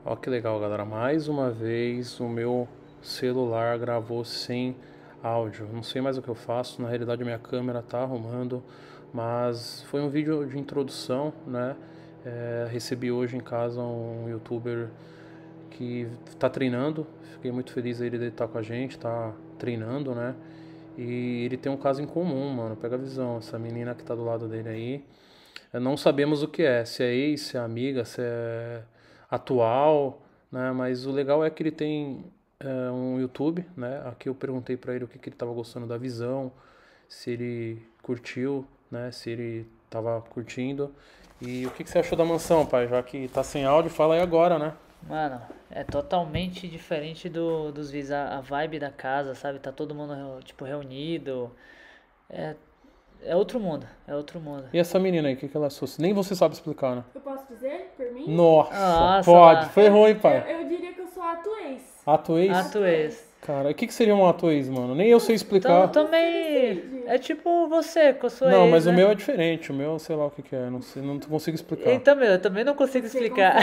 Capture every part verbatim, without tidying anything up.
Ó que legal, galera. Mais uma vez o meu celular gravou sem áudio. Não sei mais o que eu faço. Na realidade a minha câmera tá arrumando. Mas foi um vídeo de introdução, né? É, recebi hoje em casa um youtuber que tá treinando. Fiquei muito feliz aí dele estar com a gente, tá treinando, né? E ele tem um caso em comum, mano. Pega a visão. Essa menina que tá do lado dele aí. Não sabemos o que é, se é ex, se é amiga, se é atual, né? Mas o legal é que ele tem é, um YouTube, né? Aqui eu perguntei pra ele o que, que ele tava gostando da visão, se ele curtiu, né? Se ele tava curtindo. E o que, que você achou da mansão, pai? Já que tá sem áudio, fala aí agora, né? Mano, é totalmente diferente do, dos vídeos, a, a vibe da casa, sabe? Tá todo mundo, tipo, reunido. É, é outro mundo, é outro mundo. E essa menina aí, o que, que ela achou? Nem você sabe explicar, né? Eu posso dizer, por mim? Nossa, Nossa, pode. lá. Foi ruim, pai. Eu, eu diria que eu sou ato ex. Ato ex? Ato ex. Cara, o que, que seria um ato ex, mano? Nem eu sei Então, explicar. também, é tipo você, com a sua Não, ex, mas né? o meu é diferente. O meu, sei lá o que, que é. Não, sei, não consigo explicar. Então, meu, eu também não consigo explicar.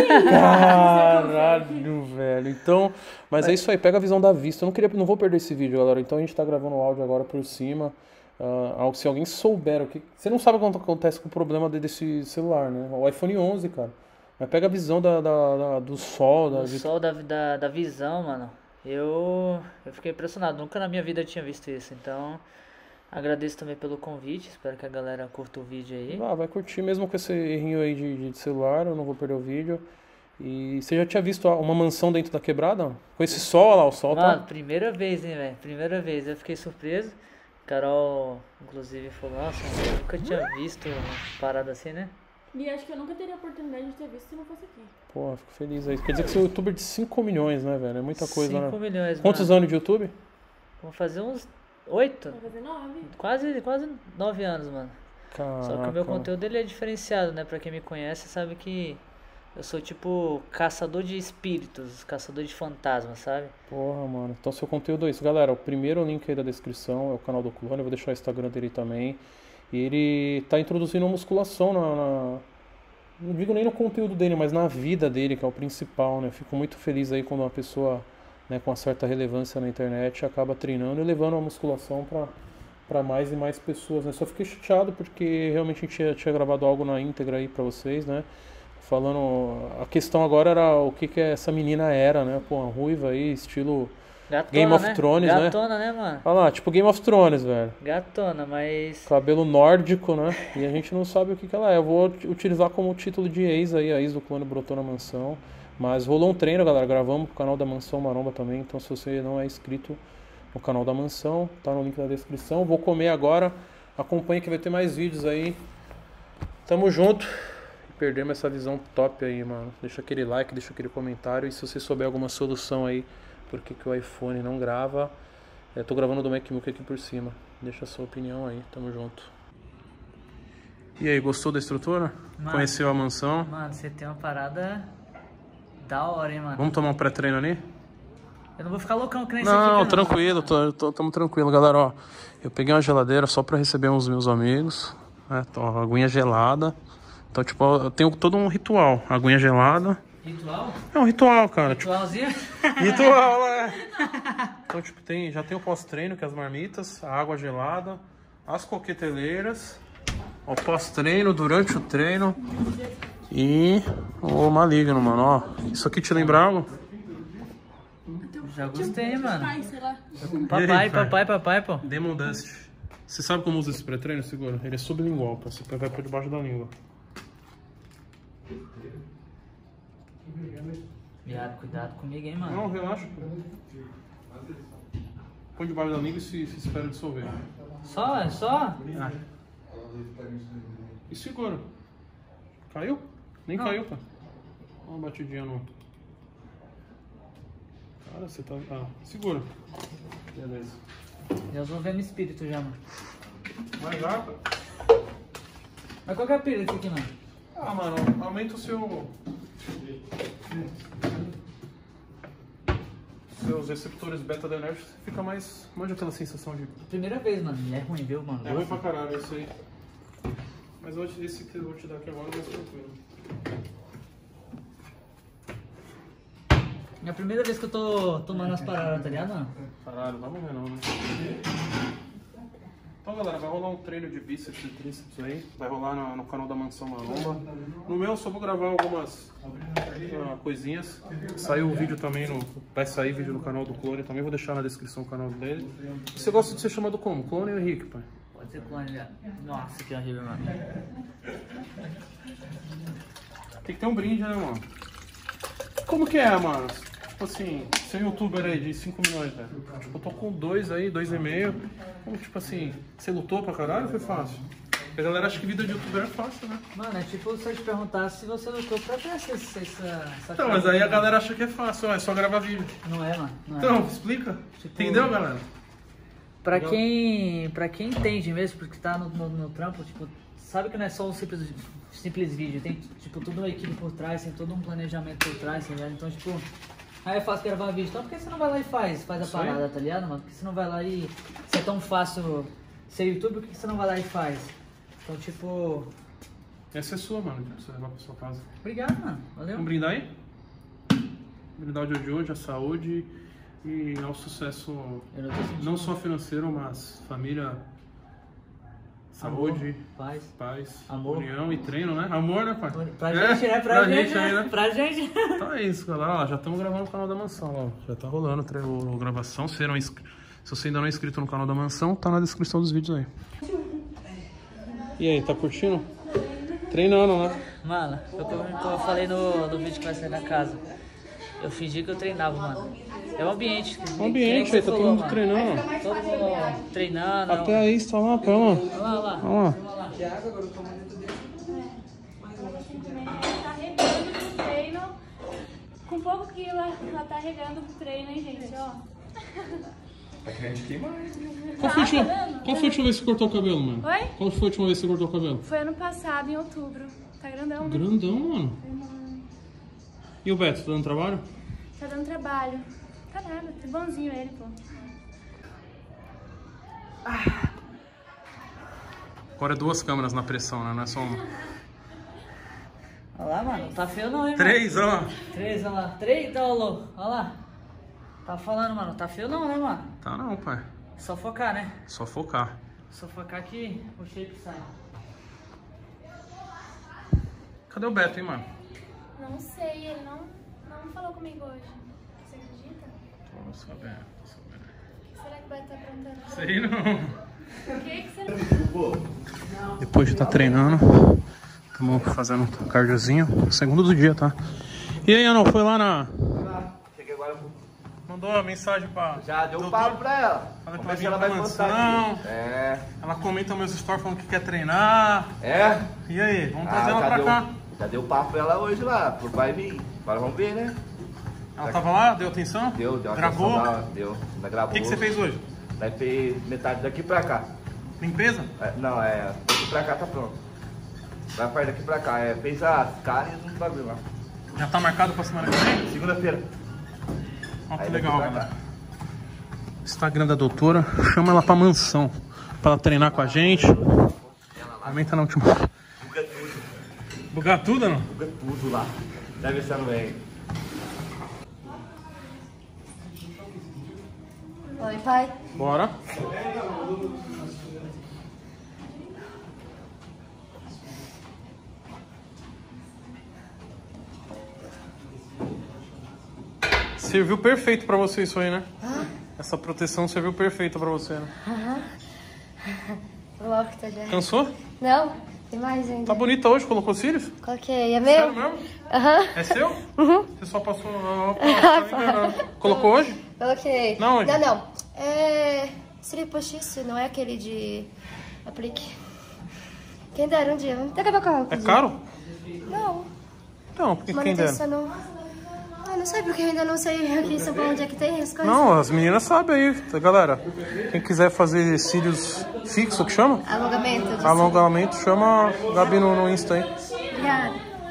Caralho, velho. Então, mas é isso aí. Pega a visão da vista. Eu não queria, não vou perder esse vídeo, galera. Então a gente tá gravando o áudio agora por cima. Uh, se alguém souber o que... Você não sabe o que acontece com o problema desse celular, né? O iPhone onze, cara. Mas pega a visão da, da- da- do sol. Da... O sol da, da, da visão, mano. Eu, eu fiquei impressionado. Nunca na minha vida eu tinha visto isso. Então, agradeço também pelo convite. Espero que a galera curta o vídeo aí. Ah, vai curtir mesmo com esse errinho aí de, de celular. Eu não vou perder o vídeo. E você já tinha visto uma mansão dentro da quebrada? Com esse sol, olha lá, o sol Mano, tá... primeira vez, hein, velho? Primeira vez. Eu fiquei surpreso. Carol, inclusive, falou: Nossa, eu nunca tinha visto uma parada assim, né? E acho que eu nunca teria a oportunidade de ter visto se não fosse aqui. Pô, fico feliz aí. Quer dizer que você é um youtuber de cinco milhões, né, velho? É muita coisa, né? cinco milhões, Quantos mano. anos de YouTube? Vou fazer uns oito. Vai fazer nove. Quase, quase nove anos, mano. Caraca. Só que o meu conteúdo ele é diferenciado, né? Pra quem me conhece sabe que eu sou tipo caçador de espíritos, caçador de fantasmas, sabe? Porra, mano. Então seu conteúdo é isso. Galera, o primeiro link aí da descrição é o canal do Clone. Eu vou deixar o Instagram dele também. E ele tá introduzindo uma musculação na, na... Não digo nem no conteúdo dele, mas na vida dele, que é o principal, né? Fico muito feliz aí quando uma pessoa, né, com uma certa relevância na internet acaba treinando e levando a musculação pra, pra mais e mais pessoas, né? Só fiquei chateado porque realmente a gente tinha, tinha gravado algo na íntegra aí pra vocês, né? Falando... A questão agora era o que que essa menina era, né? Pô, uma ruiva aí, estilo Gatona, Game of né? Thrones, né? Gatona, né, mano? Olha lá, tipo Game of Thrones, velho. Gatona, mas... Cabelo nórdico, né? E a gente não sabe o que que ela é. Eu vou ut- utilizar como título de ex aí, a ex do Clone brotou na mansão. Mas rolou um treino, galera. Gravamos pro canal da Mansão Maromba também. Então se você não é inscrito no canal da Mansão, tá no link da descrição. Vou comer agora. Acompanhe que vai ter mais vídeos aí. Tamo junto. Perdemos essa visão top aí, mano. Deixa aquele like, deixa aquele comentário. E se você souber alguma solução aí, por que que o iPhone não grava, eu tô gravando do MacBook aqui por cima. Deixa a sua opinião aí, tamo junto. E aí, gostou da estrutura? Mano. Conheceu a mansão? Mano, você tem uma parada da hora, hein, mano? Vamos tomar um pré-treino ali? Eu não vou ficar loucão que nem esse aqui, Não, não. tranquilo, tô, tô, tamo tranquilo, galera, ó. Eu peguei uma geladeira só pra receber uns meus amigos, né? Tô, aguinha gelada. Então, tipo, eu tenho todo um ritual. Aguinha gelada. Ritual? É um ritual, cara. Tipo, Ritualzinho? ritual, né? Então, tipo, tem, já tem o pós-treino, que é as marmitas, a água gelada, as coqueteleiras, o pós-treino, durante o treino e o maligno, mano, ó. Isso aqui te lembra algo? Já gostei, mano. Pai, sei lá. Papai, E aí, papai, papai, pô. Demon Dust. Você sabe como usa esse pré-treino? Segura. Ele é sublingual, pra você pegar por debaixo da língua. Viado, cuidado comigo, hein, mano. Não, relaxa. Põe debaixo da língua e se, se espera dissolver. Só, é só? Ah. E segura. Caiu? Nem Não. caiu, pá. Dá uma batidinha no... Cara, você tá... Ah, segura. Beleza. Deus não vê no espírito já, mano. Mais água. Mas qual que é a pilha disso aqui, mano? Ah, mano, aumenta o seu... Seus receptores beta-adrenérgicos, fica mais... Manja aquela sensação de... Primeira vez, mano. É ruim, viu, mano? É ruim pra caralho isso aí. Mas hoje esse que eu vou te dar aqui agora é mais tranquilo. É a primeira vez que eu tô tomando as paradas, tá ligado, mano? Caralho, vai morrer não, né? Então, galera, vai rolar um treino de bíceps e tríceps aí. Vai rolar no, no canal da Mansão Maromba. No meu, eu só vou gravar algumas uh, coisinhas. Saiu o vídeo também, no, vai sair vídeo no canal do Clone. Também vou deixar na descrição o canal dele. E você gosta de ser chamado como? Clone ou Henrique, pai? Pode ser Clone, velho. Nossa, que horrível, mano. Tem que ter um brinde, né, mano? Como que é, mano? Tipo assim, ser youtuber aí de cinco milhões, velho. Tipo, eu tô com dois aí, dois e meio. Como, tipo assim, você lutou pra caralho ou foi fácil? Porque a galera acha que vida de youtuber é fácil, né? Mano, é tipo se eu te perguntasse se você lutou pra ter essa... essa, essa Então, mas aí a galera acha que é fácil, ó, é só gravar vídeo. Não é, mano. Não é. Então, explica. Tipo, entendeu, galera? Pra quem, pra quem entende mesmo, porque tá no, no, no trampo, tipo, sabe que não é só um simples, simples vídeo. Tem, tipo, toda uma equipe por trás, tem todo um planejamento por trás, tá ligado? Então, tipo... Aí é fácil gravar vídeo, então por que você não vai lá e faz, faz a Isso parada, aí. tá ligado, mano? Por que você não vai lá e... Se é tão fácil ser youtuber, por que você não vai lá e faz? Então, tipo... Essa é sua, mano, pra você levar pra sua casa. Obrigado, mano. Valeu. Vamos brindar aí? Brindar o dia de hoje, a saúde e ao sucesso, Eu não tô sentindo... não só financeiro, mas família, saúde, Amor, paz, paz, amor. união e treino, né? Amor, né, pai? Pra É, gente, né? Pra, pra gente, gente aí, né? né? Pra gente. Então é isso, galera. Ó, já estamos gravando o canal da Mansão, ó. Já tá rolando a, a gravação. Se, não é inscri... Se você ainda não é inscrito no canal da Mansão, tá na descrição dos vídeos aí. E aí, tá curtindo? Treinando, né? Mano, eu, como eu falei no, no vídeo que vai sair da casa, eu fingi que eu treinava, mano. É o ambiente. O ambiente aí, tá todo mundo treinando. Todo mundo treinando. Até aí, está lá, pé, mano. Olha lá, olha lá. Olha lá. Tá regando pro treino. Com pouco que ela, ela tá regando pro treino, hein, gente? Ó. Qual foi, a última, qual foi a última vez que você cortou o cabelo, mano? Oi? Qual foi a última vez que você cortou o cabelo? Foi ano passado, em outubro. Tá grandão, né? Grandão, mano. E o Beto, tá dando trabalho? Tá dando trabalho. Tá nada, tá bonzinho ele, pô. Agora é duas câmeras na pressão, né? Não é só uma. Olha lá, mano. Tá feio não, hein, Três, olha lá. mano? Três, olha lá. Três, tá, louco. Olha lá. Tá falando, mano. Tá feio não, né, mano? Tá não, pai. Só focar, né? Só focar. Só focar que o shape sai. Cadê o Beto, hein, mano? Não sei, ele não, não falou comigo hoje. Você acredita? Tô sabendo, tô sabendo. O que será que vai estar aprontando? Sei não. O que que você... Depois de estar treinando, estamos fazendo um cardiozinho. Segundo do dia, tá? E aí, Anão, foi lá na... Cheguei agora. Mandou uma mensagem pra... Já deu um doutora? papo pra ela. Fala que Vamos vai ver se vir ela pra vai mansão. gostar aqui. É. Ela comenta meus stories falando que quer treinar. É? E aí, vamos Ah, trazer ela já pra deu, cá. já deu papo pra ela hoje lá. Vai vir. Agora vamos ver, né? Ela tava lá, deu atenção? Deu, deu uma Gravou? atenção da- Deu. Ainda O gravou. que, que você fez hoje? Vai fez metade daqui pra cá. Limpeza? É, não, é. Daqui pra cá tá pronto. Vai parte daqui pra cá. É, fez as caras e os bagulho lá. Já tá marcado pra semana que vem? Segunda-feira. Ó, que Aí legal, daqui pra galera. Instagram da doutora, chama ela pra mansão, pra ela treinar com a gente. Comenta na última. Buga tudo. Bugar tudo, não? Buga tudo lá. Deve ser no vem. Oi, pai. Bora. Serviu perfeito pra você isso aí, né? Essa proteção serviu perfeito pra você, né? Aham. Louco, tá já. Cansou? Não, tem mais ainda. Tá bonita hoje, colocou cílios? Coloquei. É meu? Sério mesmo? Aham. É seu? Uhum. Você só passou... Opa, tá me enganando. Colocou hoje? Coloquei. Não, onde? Não, não. É... Seria postiço, não é aquele de... Aplique. Quem dera um dia. Vamos até acabar com a roupa. É caro? Não. Não, porque quem dera. Manutenção não... Ah, não sei, porque eu ainda não sei aqui em São Paulo onde é que tem as coisas. Não, as meninas sabem aí, tá, galera. Quem quiser fazer cílios fixo, que chama? Alongamento. de Alongamento, chama a Gabi no, no Insta aí. Obrigada.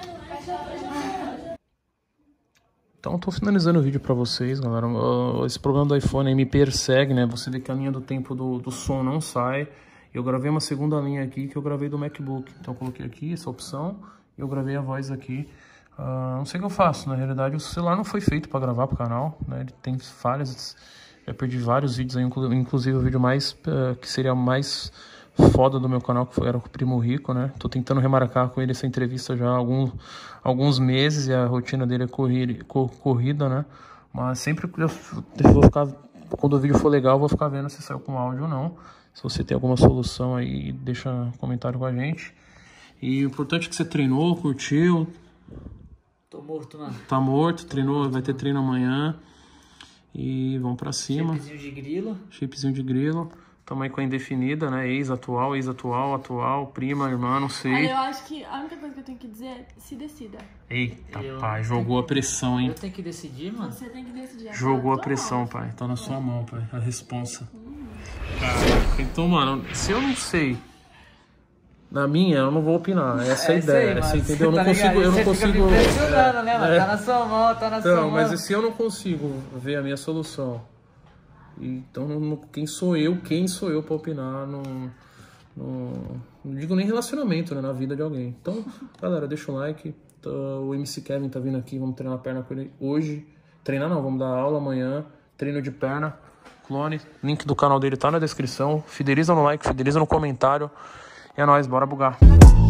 Então, tô finalizando o vídeo pra vocês, galera. Uh, Esse problema do iPhone aí me persegue, né? Você vê que a linha do tempo do, do som não sai. Eu gravei uma segunda linha aqui que eu gravei do MacBook. Então, eu coloquei aqui essa opção e eu gravei a voz aqui. Uh, não sei o que eu faço, na realidade o celular não foi feito para gravar pro canal, né? Ele tem falhas, já perdi vários vídeos aí, inclusive o vídeo mais, uh, que seria mais foda do meu canal, que foi, era com o Primo Rico, né? Tô tentando remarcar com ele essa entrevista já há alguns, alguns meses e a rotina dele é corrida, corrida, né? Mas sempre que eu, eu vou ficar, quando o vídeo for legal, eu vou ficar vendo se saiu com áudio ou não. Se você tem alguma solução aí, deixa um comentário com a gente. E o importante é que você treinou, curtiu. Tô morto, mano. Tá morto, treinou, vai ter treino amanhã. E vamos pra cima. Shapezinho de grilo. Shapezinho de grilo. Tamo aí com a indefinida, né? Ex-atual, ex-atual, atual, prima, irmã, não sei. Olha, eu acho que a única coisa que eu tenho que dizer é se decida. Eita, Eu pai, jogou a pressão, hein? Eu tenho que decidir, mano. Você tem que decidir. Jogou a Tua pressão, mão. pai. Tá na sua mão, pai. A responsa. Caraca, então, mano, se eu não sei... Na minha, eu não vou opinar. Essa é a É isso aí, ideia. mano. Você entendeu? Eu não Tá consigo. ligado? Eu não Você consigo. fica me pressionando, né, mano? É. Tá na sua mão, tá na sua Então, mão. mas se eu não consigo ver a minha solução, então não- não- quem sou eu? Quem sou eu pra opinar? No, no- não digo nem relacionamento, né? Na vida de alguém. Então, galera, deixa o like. Tá, o M C Kevin tá vindo aqui. Vamos treinar a perna com ele hoje. Treinar não, vamos dar aula amanhã. Treino de perna. Clone. Link do canal dele tá na descrição. Fideliza no like, fideliza no comentário. E é nóis, bora bugar.